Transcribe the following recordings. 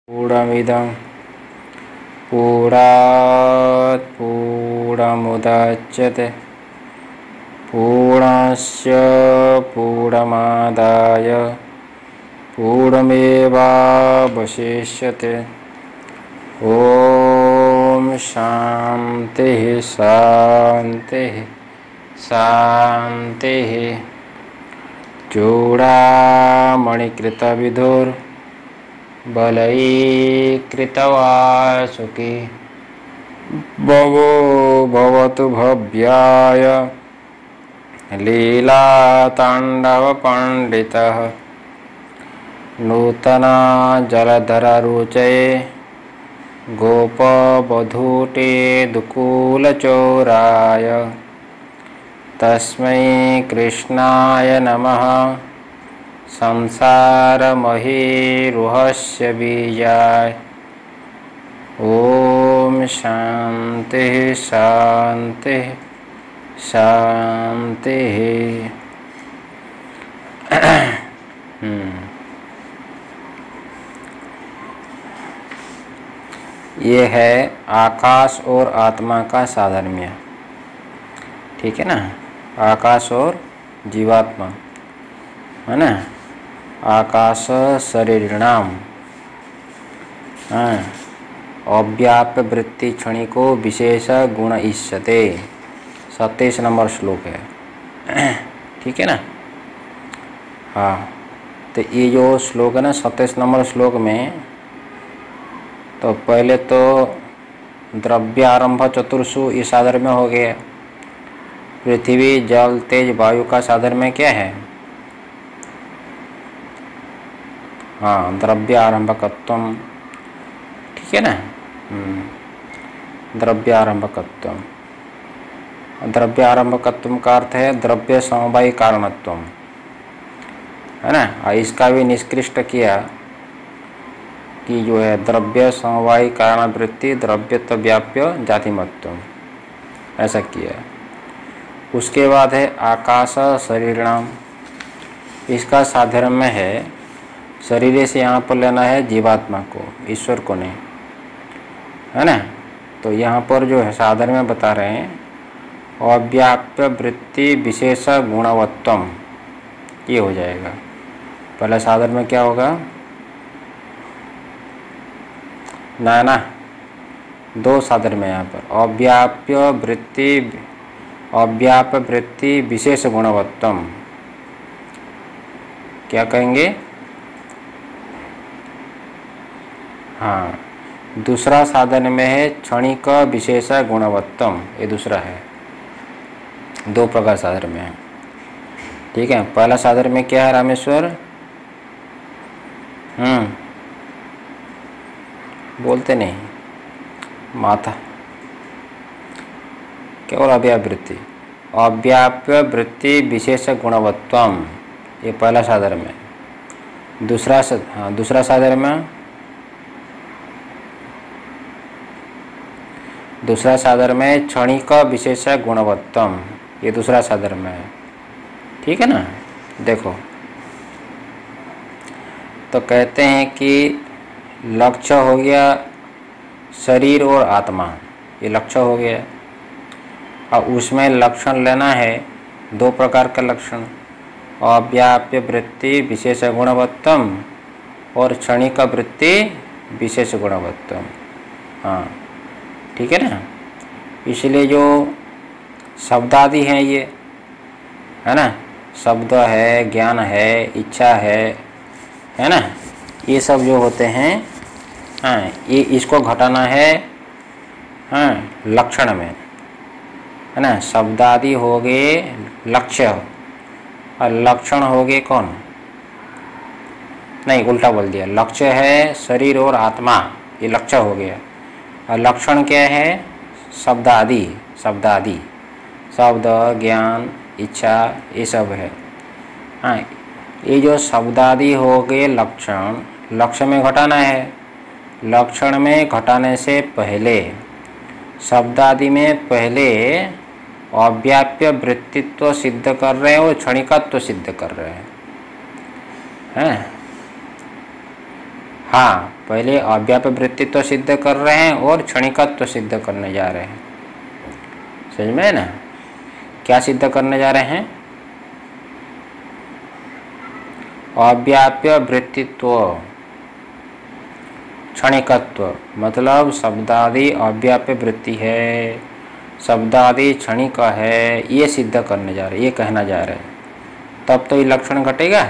पूर्णमिदं पूर्णात् पूर्णमुदच्यते पूर्णस्य पूर्णमादाय पूर्णमेवावशिष्यते। ओम शांतिः शांतिः शांतिः। चूड़ामणिकृतविधुर् बलैकृतवासुकी भवो भवतु भव्याय लीलाताण्डवपण्डितः नूतना जलधररुचये गोपवधूटे दुकूलचोराय तस्मै कृष्णाय नमः। संसारमहीरुहस्य बीजाय। ओम शांतिः शांतिः शांतिः। ये है आकाश और आत्मा का साधर्म्य। ठीक है ना, आकाश और जीवात्मा है ना। आकाश शरीरणाम अव्याप्य वृत्ति क्षणिको विशेष गुण इष्यते। 27 नंबर श्लोक है। ठीक है ना। हाँ, तो ये जो श्लोक है ना 27 नंबर श्लोक में, तो पहले तो द्रव्य आरंभ चतुर्षु ये साधर्म्य हो गया। पृथ्वी जल तेज वायु का साधर्म्य क्या है? हाँ, द्रव्य आरंभकत्वम। ठीक है ना। द्रव्य आरंभकत्वम। द्रव्य आरंभकत्वम का अर्थ है द्रव्य समवायी कारणत्वम, है ना। इसका भी निष्कृष्ट किया कि जो है द्रव्य समवायी कारणवृत्ति द्रव्यत्व व्याप्य जातिमत्वम, ऐसा किया। उसके बाद है आकाश शरीरणाम। इसका साधर्म्य है शरीर से यहाँ पर लेना है जीवात्मा को, ईश्वर को नहीं, है ना। तो यहाँ पर जो है साधन में बता रहे हैं अव्याप्य वृत्ति विशेष गुणवत्तम, ये हो जाएगा। पहले साधन में क्या होगा? ना दो साधन में यहाँ पर अव्याप्य वृत्ति विशेष गुणवत्तम, क्या कहेंगे? हाँ, दूसरा साधन में है क्षणिक विशेष गुणवत्तम, ये दूसरा है। दो प्रकार साधन में है। ठीक है। पहला साधन में क्या है रामेश्वर? बोलते नहीं, माथा केवल अव्यावृत्ति अव्याप्य वृत्ति विशेष गुणवत्तम, ये पहला साधन में। दूसरा साधन में दूसरा साधन में क्षणिक विशेष गुणवत्तम, ये दूसरा साधन में है। ठीक है ना। देखो, तो कहते हैं कि लक्ष्य हो गया शरीर और आत्मा, ये लक्ष्य हो गया। और उसमें लक्षण लेना है दो प्रकार का लक्षण, अव्याप्य वृत्ति विशेष गुणवत्तम और क्षणिक वृत्ति विशेष गुणवत्तम। हाँ, ठीक है ना। इसलिए जो शब्द आदि हैं ये, है ना, शब्द है, ज्ञान है, इच्छा है ना, ये सब जो होते हैं, हाँ, ये इसको घटाना है, हाँ, लक्षण में, है ना। शब्द आदि हो गए लक्ष्य और लक्षण हो गए कौन? नहीं, उल्टा बोल दिया। लक्ष्य है शरीर और आत्मा, ये लक्ष्य हो गया। और लक्षण क्या है? शब्द आदि शब्द ज्ञान इच्छा, ये सब है। हाँ, ये जो शब्द आदि हो गए लक्षण, लक्ष्य में घटाना है। लक्षण में घटाने से पहले शब्द आदि में पहले अव्याप्य वृत्तित्व सिद्ध कर रहे हैं और क्षणिकत्व सिद्ध कर रहे हैं। हाँ, पहले अव्याप्य वृत्तित्व सिद्ध कर रहे हैं और क्षणिकत्व सिद्ध करने जा रहे हैं। समझ में ना, क्या सिद्ध करने जा रहे हैं? अव्याप्य वृत्तित्व, क्षणिकत्व, मतलब शब्दादि अव्याप्य वृत्ति है, शब्दादि क्षणिक है, ये सिद्ध करने जा रहे हैं, ये कहना जा रहे हैं। तब तो ये लक्षण घटेगा,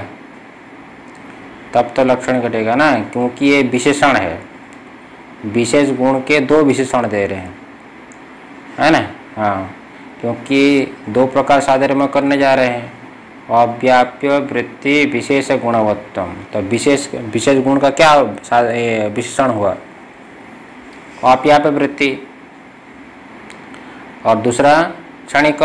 तब तो लक्षण घटेगा ना, क्योंकि ये विशेषण है, विशेष गुण के दो विशेषण दे रहे हैं, है ना। हाँ, क्योंकि दो प्रकार सादर में करने जा रहे हैं, अव्याप्य वृत्ति विशेष गुणवत्तम। तो विशेष गुण का क्या विशेषण हुआ? अव्याप्य वृत्ति, और दूसरा क्षणिक।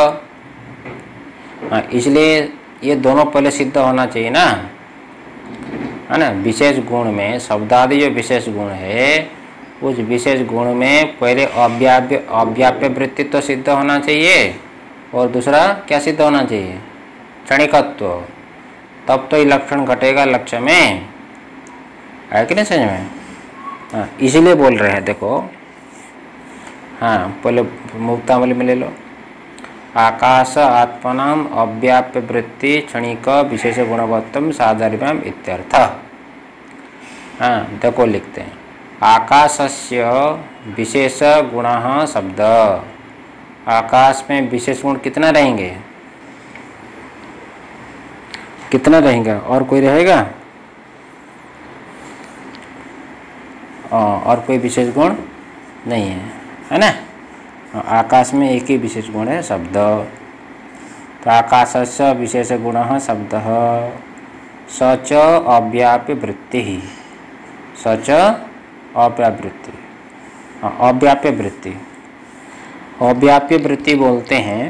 इसलिए ये दोनों पहले सिद्ध होना चाहिए ना, है ना। विशेष गुण में शब्दादि जो विशेष गुण है, उस विशेष गुण में पहले अव्याप्य वृत्तित्व सिद्ध होना चाहिए, और दूसरा क्या सिद्ध होना चाहिए? क्षणिकत्व। तब तो ये लक्षण घटेगा लक्ष्य में, है कि नहीं समझ में? हाँ, इसीलिए बोल रहे हैं, देखो। हाँ, पहले मुक्तावली में ले लो। आकाश आत्मनाम अव्याप्य वृत्ति क्षणिक विशेष गुणवत्तम साधर्म्यम इत्यर्थ। हाँ, देखो लिखते हैं, आकाशस्य विशेष गुणः शब्द। आकाश में विशेष गुण कितना रहेंगे? कितना रहेगा? और कोई रहेगा? और कोई विशेष गुण नहीं है ना। आकाश में एक ही विशेष गुण है, शब्द। तो आकाशस्य विशेष गुणः शब्दः स च अव्याप्य वृत्ति ही, स च अव्याप्य वृत्ति। अव्याप्य वृत्ति, अव्याप्य वृत्ति बोलते हैं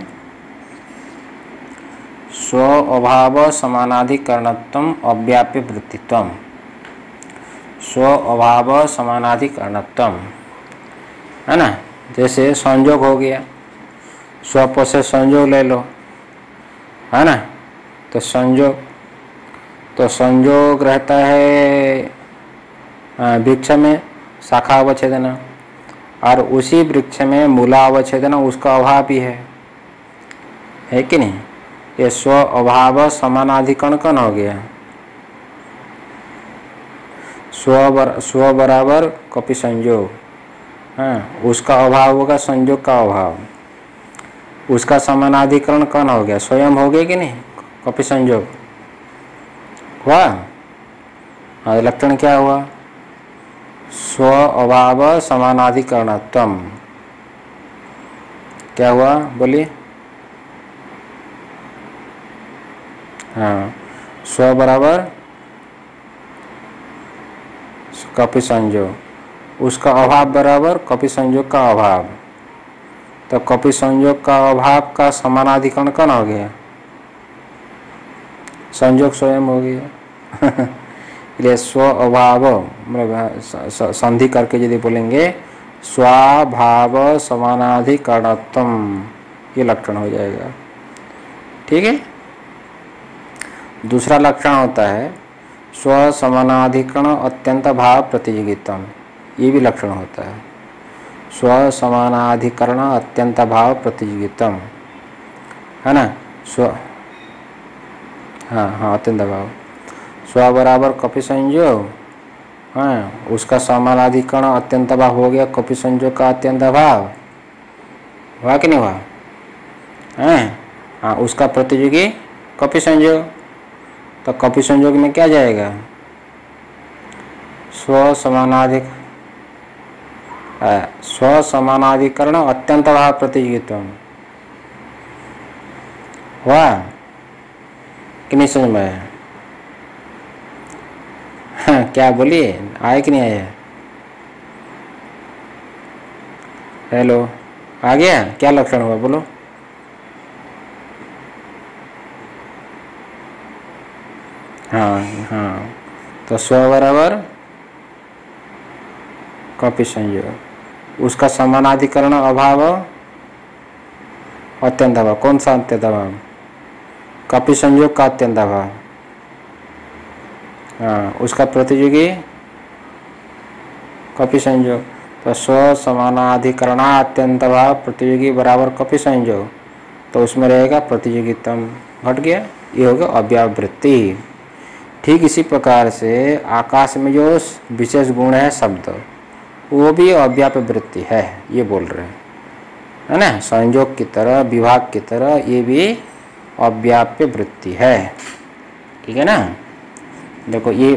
स्व अभाव समानाधिकरणत्वम अव्याप्य वृत्तित्वम। स्व अभाव समानाधिकरणत्वम, है ना। जैसे संयोग हो गया, स्वप से संयोग ले लो, है ना। तो संयोग रहता है वृक्ष में शाखा अवच्छेदना, और उसी वृक्ष में मूला अवच्छेदना, उसका अभाव भी है कि नहीं। ये स्व अभाव समानाधिकरण कौन हो गया? स्व बराबर कपि संयोग, हाँ, उसका अभाव होगा संयोग का अभाव, उसका समानाधिकरण कौन हो गया? स्वयं हो गया कि नहीं? कपि संयोग हुआ। हाँ, लक्षण क्या हुआ? स्व अभाव समानाधिकरणत्वम। क्या हुआ बोलिए? हाँ, स्व बराबर कपि संयोग, उसका अभाव बराबर कपि संयोग का अभाव। तो कपि संयोग का अभाव का समानाधिकरण कौन हो गया? संयोग स्वयं हो गया। इसलिए स्व अभाव मतलब संधि करके यदि बोलेंगे स्वाभाव समानाधिकरणत्वम, ये लक्षण हो जाएगा। ठीक है। दूसरा लक्षण होता है स्व समानाधिकरण अत्यंत भाव प्रतियोगितम, ये भी लक्षण होता है। स्व समानाधिकरण अत्यंत भाव प्रतियोगितम, है ना। स्व, हाँ, अत्यंत भाव। स्व बराबर कपि संयोग, हाँ, उसका समानाधिकरण अत्यंत भाव हो गया, कपि संयोग का अत्यंत भाव हुआ कि नहीं हुआ? हाँ, उसका प्रतियोगी कपि संयोग। तो कपि संयोग में क्या जाएगा? स्व समानाधिकरण अत्यंत भाव प्रतियोगित्व हुआ कि नहीं समझ में आया? हाँ, क्या बोलिए, आए कि नहीं आया? हेलो, आ गया? क्या लक्षण हुआ बोलो? हाँ, तो स्व बराबर कपि संयोग, उसका समानाधिकरण अभाव अत्यंत अभाव। कौन सा अत्यंत अभाव? कपि संयोग का अत्यंत अभाव। हाँ, उसका प्रतियोगी कपि संयोग, तो स्व समानाधिकरणात्यंत भाव प्रतियोगी बराबर कपि संयोग, तो उसमें रहेगा प्रतियोगितम, घट गया। ये होगा अव्यावृत्ति। ठीक इसी प्रकार से आकाश में जो विशेष गुण है शब्द, वो भी अव्याप्य वृत्ति है, ये बोल रहे हैं, है ना। संयोग की तरह, विभाग की तरह ये भी अव्याप्य वृत्ति है, ठीक है ना। देखो ये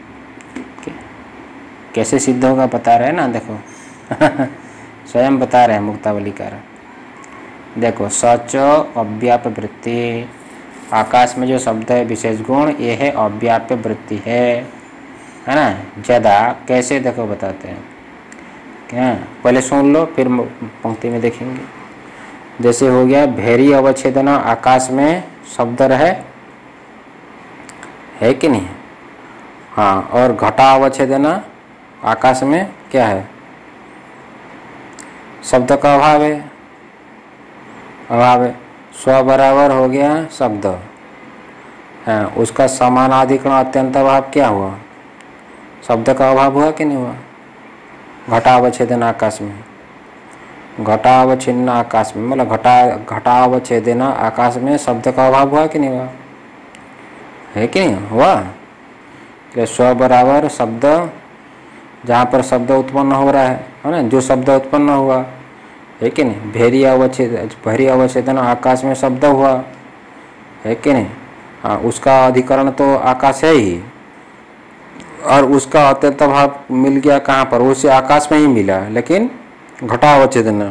कैसे सिद्ध होगा बता रहे हैं ना, देखो स्वयं बता रहे हैं मुक्तावलीकार। देखो सच अव्याप्य वृत्ति, आकाश में जो शब्द है विशेष गुण, ये है अव्याप्य वृत्ति है ना। ज्यादा कैसे देखो बताते हैं क्या, पहले सुन लो फिर पंक्ति में देखेंगे। जैसे हो गया भैरी अवच्छेदन, आकाश में शब्द है कि नहीं, हाँ। और घटा अवच्छेदन, आकाश में क्या है, शब्द का अभाव है, स्व बराबर हो गया शब्द, हाँ। उसका समानाधिकरण अत्यंत अभाव क्या हुआ, शब्द का अभाव हुआ कि नहीं हुआ। घटावच्छेदन आकाश में, घटावच्छिन्न आकाश में, मतलब घटावच्छेदन आकाश में शब्द का अभाव हुआ कि नहीं हुआ, है कि नहीं हुआ। स्व बराबर शब्द, जहाँ पर शब्द उत्पन्न हो रहा है ना, जो शब्द उत्पन्न हुआ, है कि नहीं। भैरी अवच्छेदन आकाश में शब्द हुआ, है कि नहीं, हाँ। उसका अधिकरण तो आकाश है ही, और उसका अत्यंत भाव मिल गया कहाँ पर, उसे आकाश में ही मिला, लेकिन घटावच्छेदन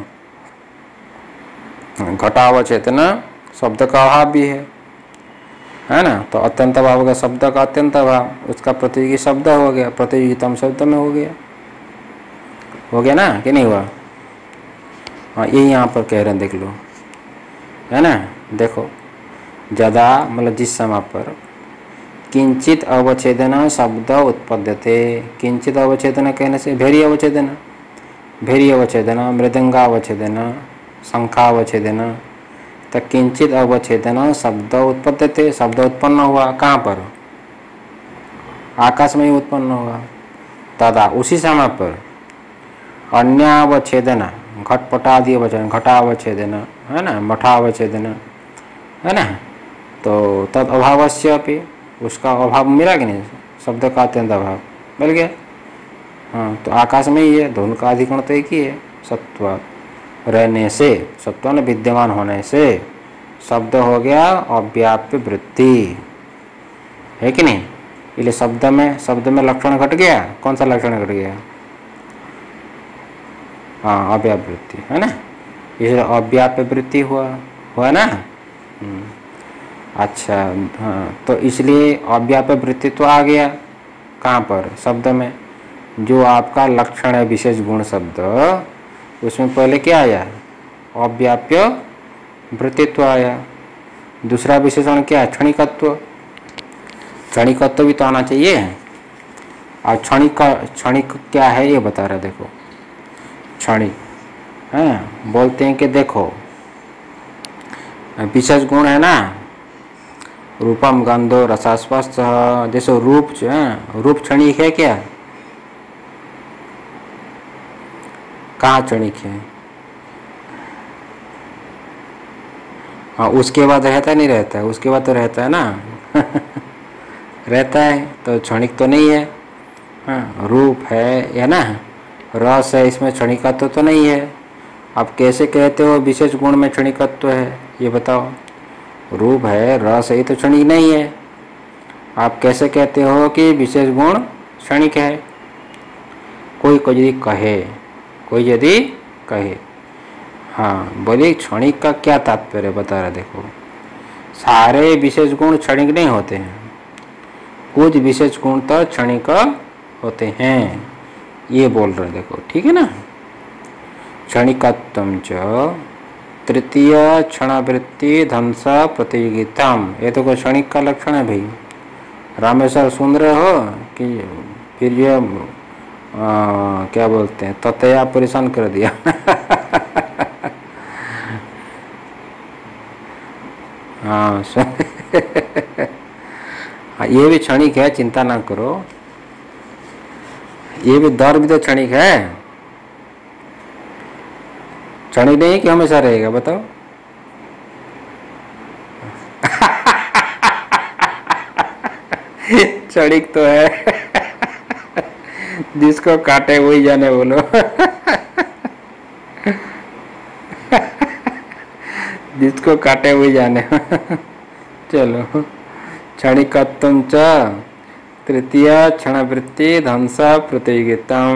शब्द का अभाव भी है ना। तो अत्यंत भाव हो गया शब्द का अत्यंत भाव, उसका प्रतियोगी शब्द हो गया, प्रतियोगितम शब्द में हो गया ना कि नहीं हुआ। हाँ यही यहाँ पर कह रहे हैं, देख लो, है ना। देखो ज्यादा मतलब जिस समय पर किंचित अवच्छेदन शब्द उत्पद्यते, किंचित अवच्छेदन कहने से भैरी अवच्छेदन, मृदंगावच्छेदन, शंखावच्छेदन, तो किंचित अवच्छेदन शब्द उत्पद्यते, शब्द उत्पन्न हुआ कहाँ पर, आकाश में ही उत्पन्न हुआ। तदा उसी समय पर अन्यावच्छेदन, घटपटादि अवच्छेदन, घटावच्छेदन, है ना, मठावच्छेदन, है ना, तो तद अभावस्य अपि, उसका अभाव मिला कि नहीं, शब्द का अत्यंत अभाव मिल गया, हाँ। तो आकाश में ही है, धुन का अधिकरण तो एक ही है, सत्व रहने से, सत्व ने विद्यमान होने से शब्द हो गया अव्याप्य वृत्ति, है कि नहीं। इसलिए शब्द में लक्षण घट गया, कौन सा लक्षण घट गया, हाँ अव्याप्य वृत्ति, है ना। इसलिए अव्याप्य वृत्ति हुआ ना। अच्छा, हाँ। तो इसलिए अव्याप्य वृत्ति तो आ गया कहाँ पर, शब्द में। जो आपका लक्षण है विशेष गुण शब्द, उसमें पहले क्या आया, अव्याप्य वृत्तित्व आया। दूसरा विशेषण क्या है, क्षणिकत्व। क्षणिकत्व भी तो आना चाहिए। और क्षणिक क्या है ये बता रहा, देखो क्षणिक है, बोलते हैं कि देखो विशेष गुण है ना, रूपम गंधो रसास्पर्श, जैसे रूप जो है, रूप क्षणिक है क्या, कहाँ क्षणिक है, हाँ। उसके बाद रहता नहीं रहता है, उसके बाद तो रहता है ना रहता है, तो क्षणिक तो नहीं है, हाँ। रूप है ना, रस है, इसमें क्षणिकत्व तो नहीं है। आप कैसे कहते हो विशेष गुण में क्षणिकत्व है, ये बताओ। रूप है, रस है, ये तो क्षणिक नहीं है। आप कैसे कहते हो कि विशेष गुण क्षणिक है। कोई यदि कहे, हाँ, बोलिए क्षणिक का क्या तात्पर्य बता रहा, देखो सारे विशेष गुण क्षणिक नहीं होते हैं, कुछ विशेष गुण तो क्षणिक होते हैं, ये बोल रहे, देखो ठीक है ना। क्षणिकत्वं च तृतीय क्षणवृत्ति ध्वंस प्रतियोगितम, ये तो कोई क्षणिक का लक्षण है भाई। रामेश्वर सुन रहे हो कि फिर ये क्या बोलते हैं, ततया परेशान कर दिया हाँ ये भी क्षणिक है, चिंता ना करो, ये भी दौर भी तो क्षणिक है, क्षणिक नहीं कि हमेशा रहेगा, बताओ। क्षणिक तो है। जिसको काटे वही जाने, बोलो। जिसको काटे वही जाने। चलो, क्षणिकत्वं च तृतीय क्षणवृत्ति ध्वंस प्रतियोगितम।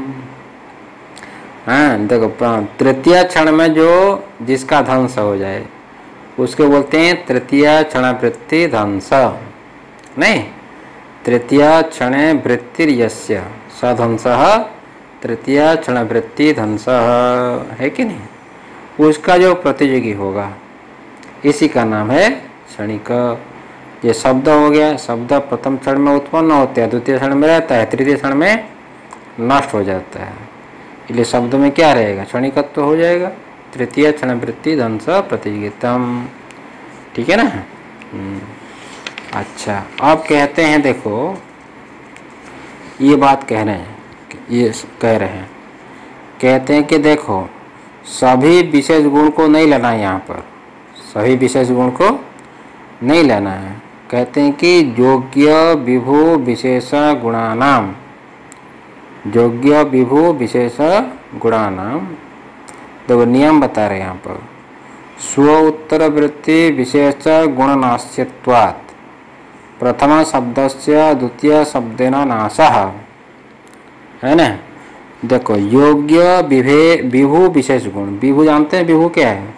हाँ देखो, तृतीय क्षण में जो जिसका ध्वंस हो जाए उसको बोलते हैं तृतीय क्षणवृत्ति ध्वंस। नहीं, तृतीय क्षण वृत्तिर्यस्य स ध्वंसः तृतीय क्षणवृत्ति ध्वंस है कि नहीं, उसका जो प्रतियोगी होगा इसी का नाम है क्षणिक। ये शब्द हो गया, शब्द प्रथम क्षण में उत्पन्न होते हैं, द्वितीय क्षण में रहता है, तृतीय क्षण में नष्ट हो जाता है। इसलिए शब्द में क्या रहेगा, क्षणिकत्व हो जाएगा। तृतीय क्षणवृत्ति ध्वंस प्रतियोगितम, ठीक है ना। अच्छा, अब कहते हैं, देखो ये बात कह रहे हैं, ये कह रहे हैं, कहते हैं कि देखो सभी विशेष गुण को नहीं लेना है, यहाँ पर सभी विशेष गुण को नहीं लेना है। कहते हैं कि योग्य विभु विशेष गुणानाम, योग्य विभु विशेष गुणानाम, देखो नियम बता रहे हैं यहाँ पर। स्व उत्तर वृत्ति विशेष गुणनाश्यत्वात् प्रथम शब्दस्य द्वितीय शब्देन नाशः, है ना। देखो योग्य विभु विशेष गुण, विभु जानते हैं, विभु क्या है,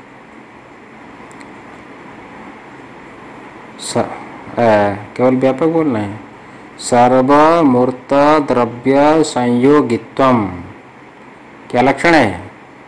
केवल व्यापक बोलना है। सर्वमूर्त द्रव्य संयोगित्वम, क्या लक्षण है,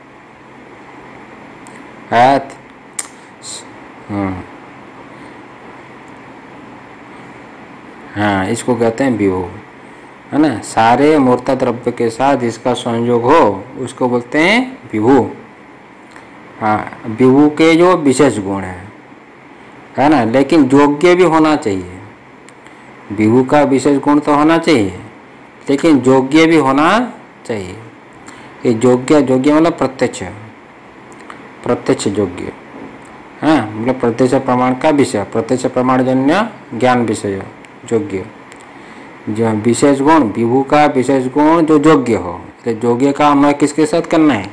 हाँ इसको कहते हैं विभु, है ना। सारे मूर्त द्रव्य के साथ जिसका संयोग हो उसको बोलते हैं विभु। हाँ, विभु के जो विशेष गुण है ना, लेकिन योग्य भी होना चाहिए। विभु का विशेष गुण तो होना चाहिए, लेकिन योग्य भी होना चाहिए। ये योग्य, योग्य मतलब प्रत्यक्ष, प्रत्यक्ष योग्य, हाँ मतलब प्रत्यक्ष प्रमाण का विषय, प्रत्यक्ष प्रमाणजन्य ज्ञान विषय योग्य। जो विशेष गुण, विभु का विशेष गुण जो योग्य हो, तो योग्य का अन्वय किसके साथ करना है,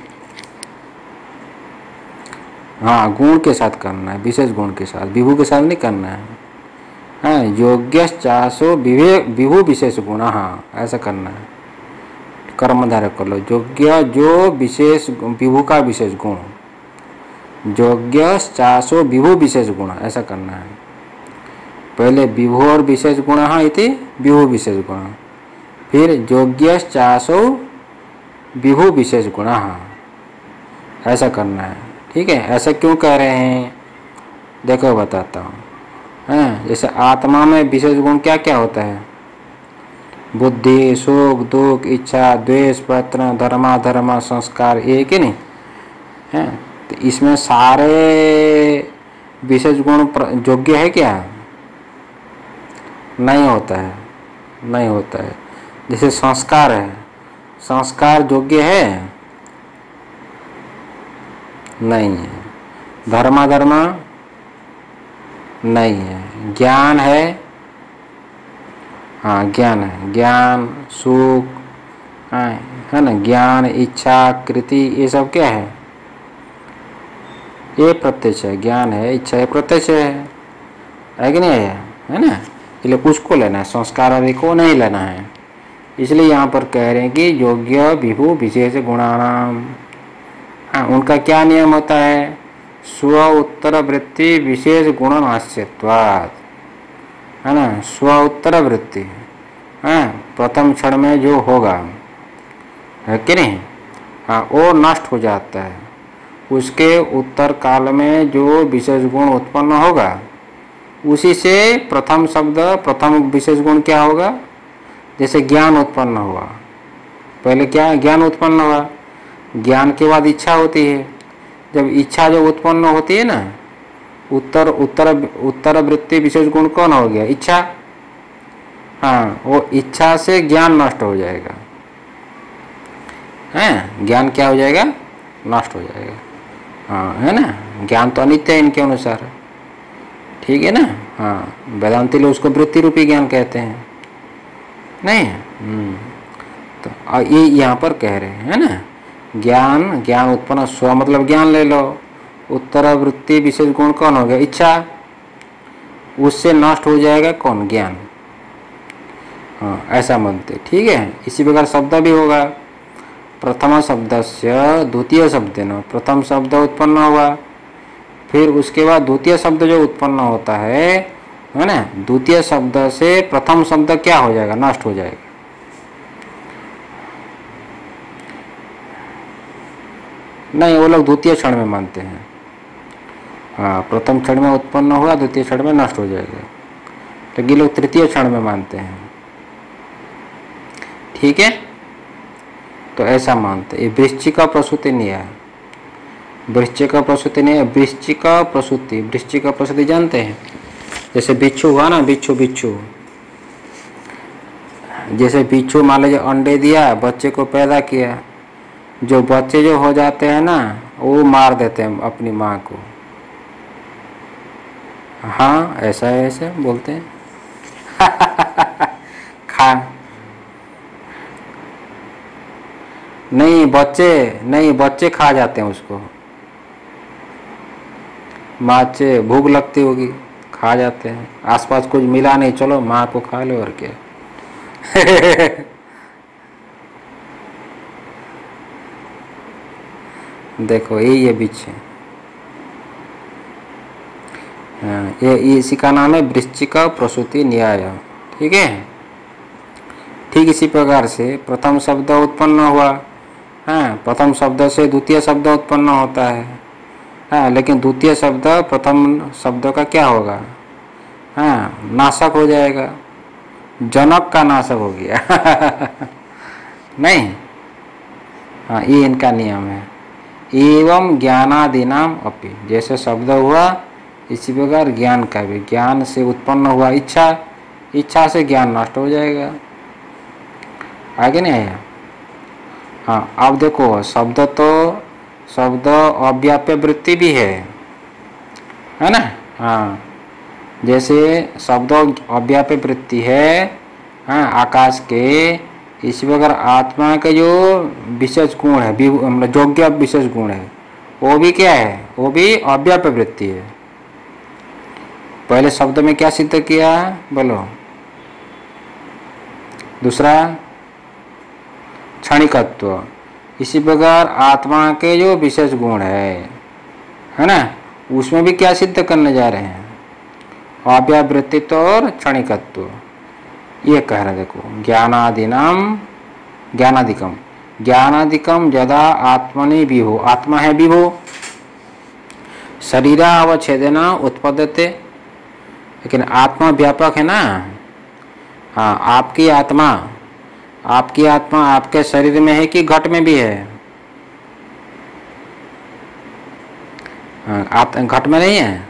हाँ गुण के साथ करना है, विशेष गुण के साथ, विभु के साथ नहीं करना है। हाँ, योग्य चासो विभु विशेष गुण, हाँ ऐसा करना है, कर्मधारक कर लो। योग्य जो विशेष विभु का विशेष गुण, योग्य चासो विभु विशेष गुण, ऐसा करना है। पहले विभु और विशेष गुण इति विभु विशेष गुण, फिर योग्य चासो विभु विशेष गुण, ऐसा करना है। ठीक है, ऐसा क्यों कह रहे हैं, देखो बताता हूँ। हैं, जैसे आत्मा में विशेष गुण क्या क्या होता है, बुद्धि, सुख, दुख, इच्छा, द्वेष, प्रयत्न, धर्माधर्म, संस्कार, ये कि नहीं है। तो इसमें सारे विशेष गुण योग्य है क्या, नहीं होता है, नहीं होता है। जैसे संस्कार है, संस्कार योग्य है, नहीं है। धर्माधर्म नहीं है। ज्ञान है, हाँ ज्ञान है, ज्ञान, सुख है ना, ज्ञान, इच्छा, कृति, ये सब क्या है, ये प्रत्यक्ष है। ज्ञान है, इच्छा है, प्रत्यक्ष है कि नहीं है ना। इसलिए कुछ को लेना है, संस्कार आदि को नहीं लेना है। इसलिए यहाँ पर कह रहे हैं कि योग्य विभु विशेष गुणानाम, हाँ उनका क्या नियम होता है, स्व उत्तर वृत्ति विशेष गुण नाश्यत्वात्, है ना। स्व उत्तर वृत्ति, हाँ प्रथम क्षण में जो होगा है कि नहीं, हाँ वो नष्ट हो जाता है। उसके उत्तर काल में जो विशेष गुण उत्पन्न होगा उसी से प्रथम शब्द, प्रथम विशेष गुण क्या होगा, जैसे ज्ञान उत्पन्न हुआ, पहले क्या ज्ञान उत्पन्न हुआ, ज्ञान के बाद इच्छा होती है। जब इच्छा जो उत्पन्न होती है ना, उत्तर वृत्ति विशेष गुण कौन हो गया, इच्छा। हाँ, वो इच्छा से ज्ञान नष्ट हो जाएगा, हैं, ज्ञान क्या हो जाएगा, नष्ट हो जाएगा। हाँ है ना, ज्ञान तो अनित्य है इनके अनुसार, ठीक है ना। हाँ, वेदांती लोग उसको वृत्ति रूपी ज्ञान कहते हैं, नहीं। तो ये यहाँ पर कह रहे हैं, है ना, ज्ञान, ज्ञान उत्पन्न, स्व मतलब ज्ञान ले लो, उत्तर वृत्ति विशेष गुण कौन हो गया, इच्छा, उससे नष्ट हो जाएगा कौन, ज्ञान। हाँ ऐसा मानते, ठीक है। इसी प्रकार शब्द भी होगा, प्रथम शब्द से द्वितीय शब्द न, प्रथम शब्द उत्पन्न हुआ, फिर उसके बाद द्वितीय शब्द जो उत्पन्न होता है ना, द्वितीय शब्द से प्रथम शब्द क्या हो जाएगा, नष्ट हो जाएगा। नहीं, वो लोग द्वितीय क्षण में मानते हैं। हाँ, प्रथम क्षण में उत्पन्न हुआ, द्वितीय क्षण में नष्ट हो जाएगा, लेकिन ये लोग तृतीय क्षण में मानते हैं, ठीक है। तो ऐसा मानते, ये वृश्चिका प्रसूति नहीं है, वृश्चिका प्रसूति नहीं है, वृश्चिका प्रसूति, वृश्चिका प्रसूति जानते हैं, जैसे बिच्छू हुआ ना, बिच्छू, बिच्छू, जैसे बिच्छू मान लीजिए अंडे दिया, बच्चे को पैदा किया, जो बच्चे जो हो जाते हैं ना, वो मार देते हैं अपनी माँ को। हाँ ऐसा है, ऐसे बोलते हैं खा नहीं, बच्चे खा जाते हैं उसको, माँ से भूख लगती होगी, खा जाते हैं, आसपास कुछ मिला नहीं, चलो माँ को खा लो, और क्या देखो ये बिच्छू, ये इसी का नाम है वृश्चिका प्रसूति न्याय, ठीक है। ठीक इसी प्रकार से प्रथम शब्द उत्पन्न हुआ, हाँ, प्रथम शब्द से द्वितीय शब्द उत्पन्न होता है, हाँ, लेकिन द्वितीय शब्द प्रथम शब्द का क्या होगा, हाँ, नाशक हो जाएगा, जनक का नाशक हो गया नहीं। हाँ, ये इनका नियम है। एवं ज्ञानादिनाम अपि, जैसे शब्द हुआ इसी प्रकार ज्ञान का भी, ज्ञान से उत्पन्न हुआ इच्छा, इच्छा से ज्ञान नष्ट हो जाएगा, आगे नहीं आया। हाँ अब देखो, शब्द तो शब्द अव्याप्य वृत्ति भी है ना। हाँ, जैसे शब्द अव्याप्य वृत्ति है, हाँ, आकाश के, इसी प्रकार आत्मा के जो विशेष गुण है, मतलब योग्य विशेष गुण है, वो भी क्या है, वो भी अव्याप्य वृत्ति है। पहले शब्द में क्या सिद्ध किया, बोलो, दूसरा क्षणिकत्व, इसी प्रकार आत्मा के जो विशेष गुण है ना, उसमें भी क्या सिद्ध करने जा रहे हैं, अव्यावृत्तित्व और क्षणिकत्व। ये कह रहे, देखो, ज्ञानादिनाम, ज्ञानादिकम, ज्ञानादिकम यदा आत्मनि विभो, आत्मा है विभो, शरीरा अवच्छेदना उत्पद्यते, लेकिन आत्मा व्यापक है ना। हाँ, आपकी आत्मा आपके शरीर में है कि घट में भी है, हाँ, आप घट में नहीं है,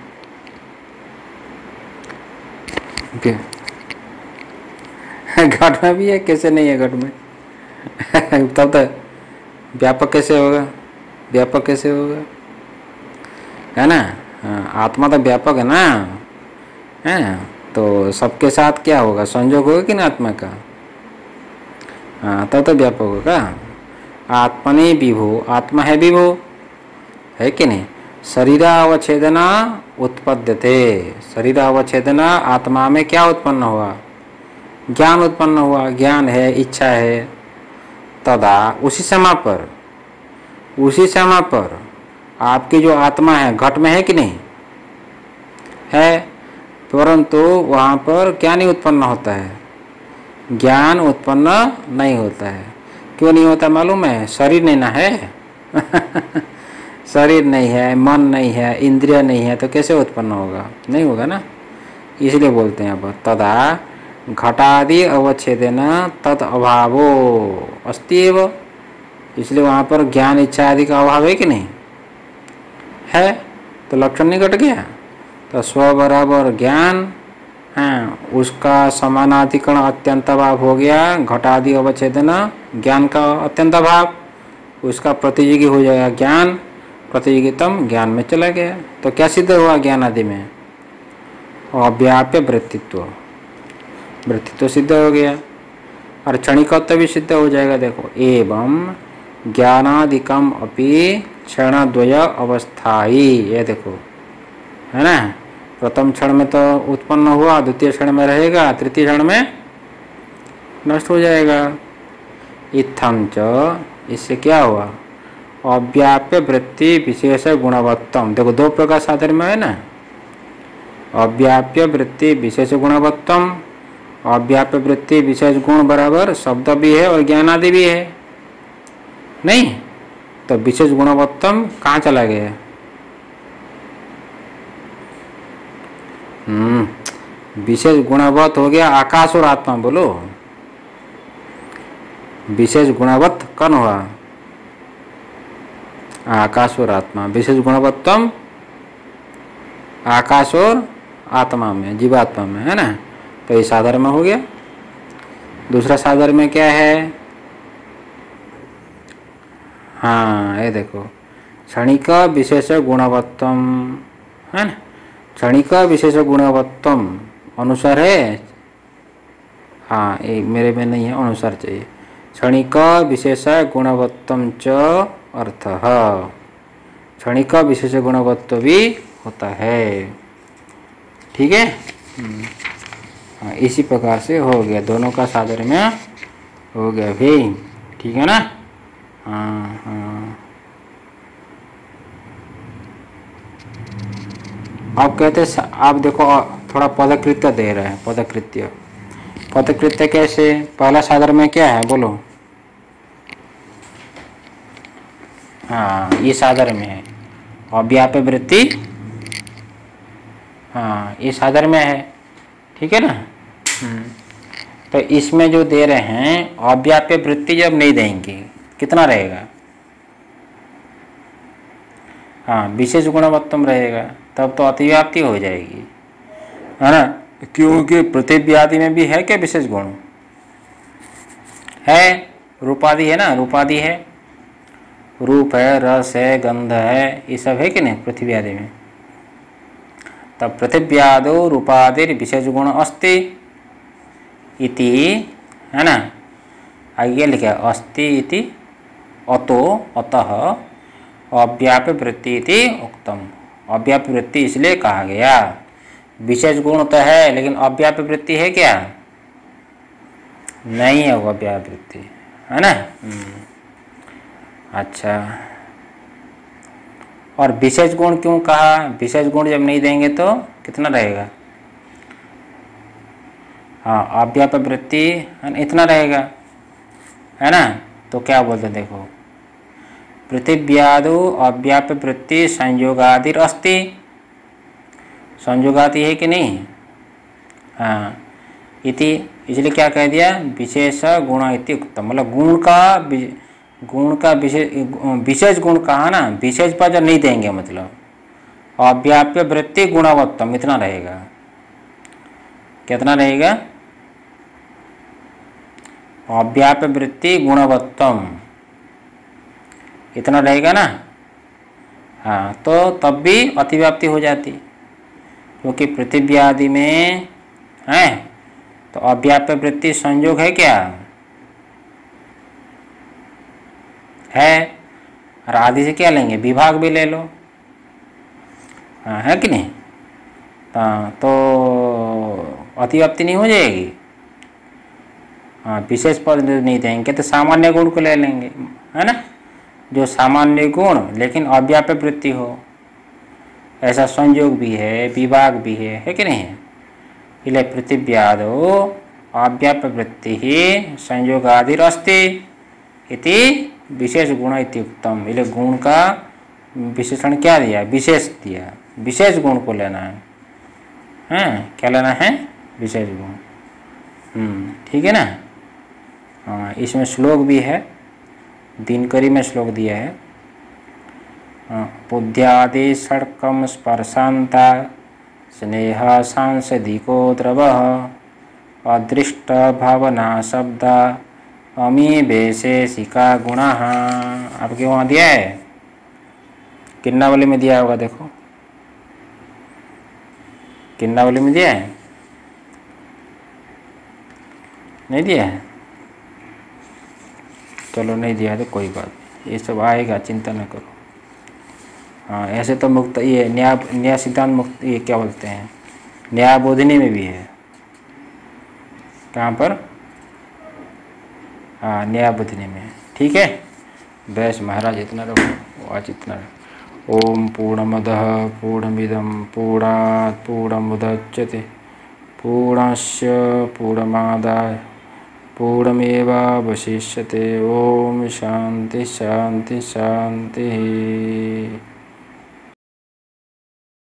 घट में भी है, कैसे नहीं है घट में तब तो व्यापक कैसे होगा, व्यापक कैसे होगा, है ना। हाँ, आत्मा तो व्यापक है ना, है, तो सबके साथ क्या होगा, संयोग होगा कि ना आत्मा का। हाँ, तब तो व्यापक होगा। आत्मनि विभो, आत्मा है विभो, है कि नहीं। शरीरावच्छेदना उत्पद्यते, शरीरावच्छेदना, आत्मा में क्या उत्पन्न हुआ, ज्ञान उत्पन्न हुआ, ज्ञान है, इच्छा है, तदा उसी समय पर आपकी जो आत्मा है घट में है कि नहीं है, परंतु वहाँ पर क्या नहीं उत्पन्न होता है, ज्ञान उत्पन्न नहीं होता है। क्यों नहीं होता मालूम है, शरीर नहीं ना है शरीर नहीं है, मन नहीं है, इंद्रिय नहीं है, तो कैसे उत्पन्न होगा, नहीं होगा ना। इसलिए बोलते हैं अब तदा घटादि अवच्छेदेन तद अभावो अस्ति एव, इसलिए वहाँ पर ज्ञान इच्छा आदि का अभाव है कि नहीं है, तो लक्षण नहीं घट गया। तो स्व बराबर ज्ञान, हाँ, उसका समानाधिकरण अत्यंत अभाव हो गया, घटादि अवच्छेदन ज्ञान का अत्यंत अभाव, उसका प्रतियोगी हो जाएगा ज्ञान, प्रतियोगितम ज्ञान में चला गया। तो क्या सिद्ध हुआ ज्ञान आदि में? अव्याप्य वृत्तित्व, वृत्तित्व सिद्ध हो गया। और क्षणिकत्व भी सिद्ध हो जाएगा। देखो, एवं ज्ञानादिकम अपि क्षणद्वय अवस्थाई, ये देखो है ना। प्रथम क्षण में तो उत्पन्न हुआ, द्वितीय क्षण में रहेगा, तृतीय क्षण में नष्ट हो जाएगा। इत्थं च, इससे क्या हुआ? अव्याप्य वृत्ति विशेष गुणवत्तम। देखो दो प्रकार साधन में है ना, अव्याप्य वृत्ति विशेष गुणवत्तम। अव्याप्य वृत्ति विशेष गुण बराबर शब्द भी है और ज्ञान आदि भी है, नहीं? तो विशेष गुणवत्तम कहाँ चला गया? विशेष गुणवत्त हो गया आकाश और आत्मा। बोलो, विशेष गुणवत्त कौन हुआ? आकाश और आत्मा। विशेष गुणवत्तम आकाश और आत्मा में, जीवात्मा में, है ना। तो ये साधारण में हो गया। दूसरा साधारण में क्या है? हाँ, ये देखो, क्षणिक विशेष गुणवत्तम, है ना। क्षणिक विशेष गुणवत्तम अनुसार है। हाँ, ये मेरे में नहीं है, अनुसार चाहिए। क्षणिक विशेष गुणवत्तम च अर्थः, क्षणिक विशेष गुणवत्व भी होता है। ठीक है। हाँ, इसी प्रकार से हो गया, दोनों का साधारण में हो गया भाई। ठीक है ना। हाँ हाँ, आप कहते आप देखो थोड़ा पदकृत्य दे रहे हैं। पदकृत्य, पदकृत्य कैसे? पहला साधारण में क्या है बोलो? हाँ, ये साधारण में है अव्याप्य वृत्ति। हाँ, ये साधारण में है। ठीक है ना। तो इसमें जो दे रहे हैं अव्याप्य वृत्ति जब नहीं देंगे कितना रहेगा? हाँ, विशेष गुणवत्तम रहेगा, तब तो अतिव्याप्ति हो जाएगी, है ना। क्योंकि प्रतिव्याधि में भी है क्या विशेष गुण? है, रूपादि है ना, रूपादि है, रूप है, रस है, गंध है, ये सब है कि नहीं पृथ्वी आदि में। तब पृथिव्यादो रूपादिर विशेष गुण अस्ति इति, है ना। आगे लिखा अस्ति इति अतो अतः अव्याप्य वृत्ति इति उक्तम। अव्याप्य वृत्ति इसलिए कहा गया। विशेष गुण तो है लेकिन अव्याप्य वृत्ति है क्या? नहीं है वो अव्याप्य वृत्ति, है ना। अच्छा, और विशेष गुण क्यों कहा? विशेष गुण जब नहीं देंगे तो कितना रहेगा? हाँ, अव्याप्य वृत्ति इतना रहेगा, है ना। तो क्या बोलते देखो, पृथिव्यादो अव्याप्य वृत्ति संयोगादिर अस्ति। संयोगादि है कि नहीं? हाँ, इति, इसलिए क्या कह दिया? विशेष गुण इति उक्तम। मतलब गुण का विशेष गुण कहा ना, विशेष पर जो नहीं देंगे, मतलब अव्याप्य वृत्ति गुणवत्तम इतना रहेगा। कितना रहेगा? अव्याप्य वृत्ति गुणवत्तम इतना रहेगा ना। हाँ, तो तब भी अतिव्याप्ति हो जाती, क्योंकि पृथ्वी आदि में है तो अव्याप्य वृत्ति संयोग है क्या? है। और आदि से क्या लेंगे? विभाग भी ले लो। हाँ, है कि नहीं? हाँ, तो अतिव्याप्ति नहीं हो जाएगी। हाँ, विशेष पद नहीं देंगे तो सामान्य गुण को ले लेंगे, है ना। जो सामान्य गुण लेकिन अव्याप्य वृत्ति हो, ऐसा संयोग भी है, विभाग भी है कि नहीं? इसलिए पृथिव्यादो अव्याप्य वृत्ति ही संयोगादिर अस्ति इति विशेष गुण इति उक्तम। इसलिए गुण का विशेषण क्या दिया? विशेष दिया। विशेष गुण को लेना है, क्या लेना है? विशेष गुण। ठीक है ना। हाँ, इसमें श्लोक भी है, दिनकरी में श्लोक दिया है। बुद्ध्यादि षट्कम स्पर्शांता स्नेह सांसदिको द्रवः अदृष्ट भावना शब्द अमी वैशेषिका गुणाः। आपके वहाँ दिया है, किन्नावली में दिया होगा, देखो किन्नावली में दिया है, नहीं दिया है? चलो नहीं दिया है तो कोई बात नहीं, ये सब आएगा, चिंता न करो। हाँ ऐसे तो मुक्त ये न्याय सिद्धांत मुक्त ये क्या बोलते हैं, न्याय बोधिनी में भी है। कहाँ पर? हाँ न्याय बोधिनी में, ठीक है। बस महाराज इतना रहो, आज इतना रहो। ओम पूर्णमदः पूर्णमिदं पूर्णात् पूर्णमुदच्यते पूर्णस्य पूर्णमादाय पूर्णमेवावशिष्यते। ओम शांति शांति शांति।